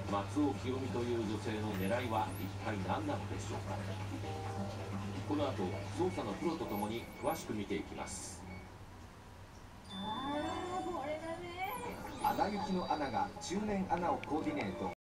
松尾清美という女性の狙いは一体何なのでしょうか。この後捜査のプロとともに詳しく見ていきます。 アナ雪のアナが中年アナをコーディネート。